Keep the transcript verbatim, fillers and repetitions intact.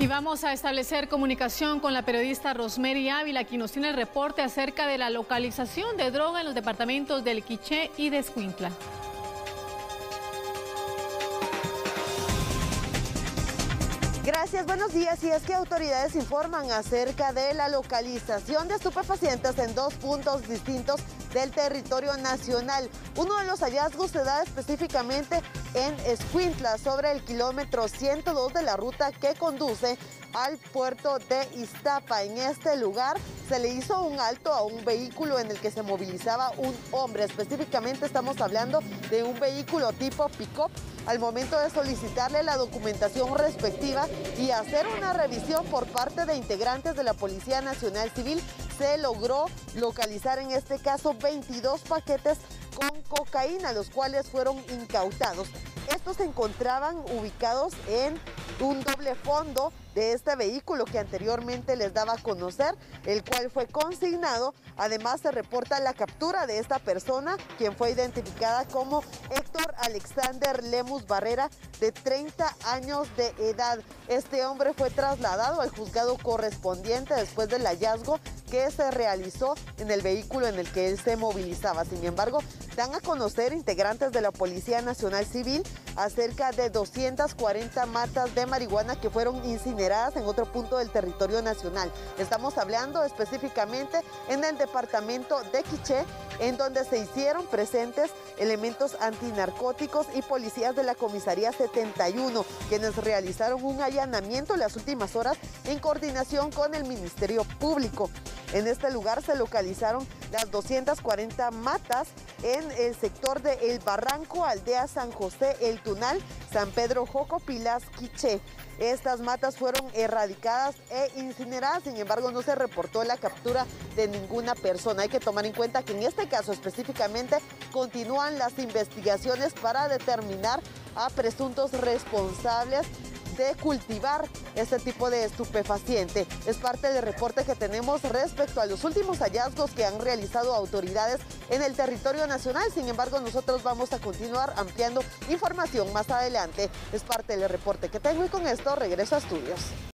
vamos a establecer comunicación con la periodista Rosemary Ávila, quien nos tiene el reporte acerca de la localización de droga en los departamentos del Quiché y de Escuintla. Gracias, buenos días. Y es que autoridades informan acerca de la localización de estupefacientes en dos puntos distintos del territorio nacional. Uno de los hallazgos se da específicamente en Escuintla, sobre el kilómetro ciento dos de la ruta que conduce al puerto de Iztapa. En este lugar se le hizo un alto a un vehículo en el que se movilizaba un hombre. Específicamente estamos hablando de un vehículo tipo pick-up. Al momento de solicitarle la documentación respectiva y hacer una revisión por parte de integrantes de la Policía Nacional Civil, se logró localizar en este caso veintidós paquetes con cocaína, los cuales fueron incautados. Estos se encontraban ubicados en un doble fondo de este vehículo que anteriormente les daba a conocer, el cual fue consignado. Además, se reporta la captura de esta persona, quien fue identificada como Héctor Alexander Lemus Barrera, de treinta años de edad. Este hombre fue trasladado al juzgado correspondiente después del hallazgo que se realizó en el vehículo en el que él se movilizaba. Sin embargo, dan a conocer integrantes de la Policía Nacional Civil acerca de doscientas cuarenta matas de marihuana que fueron incineradas en otro punto del territorio nacional. Estamos hablando específicamente en el departamento de Quiché, en donde se hicieron presentes elementos antinarcóticos y policías de la comisaría setenta y uno, quienes realizaron un allanamiento en las últimas horas en coordinación con el Ministerio Público. En este lugar se localizaron las doscientas cuarenta matas en el sector de El Barranco, Aldea San José, El Tunal, San Pedro Jocopilas, Quiché. Estas matas fueron erradicadas e incineradas. Sin embargo, no se reportó la captura de ninguna persona. Hay que tomar en cuenta que en este caso específicamente continúan las investigaciones para determinar a presuntos responsables de cultivar este tipo de estupefaciente. Es parte del reporte que tenemos respecto a los últimos hallazgos que han realizado autoridades en el territorio nacional. Sin embargo, nosotros vamos a continuar ampliando información más adelante. Es parte del reporte que tengo y con esto regreso a estudios.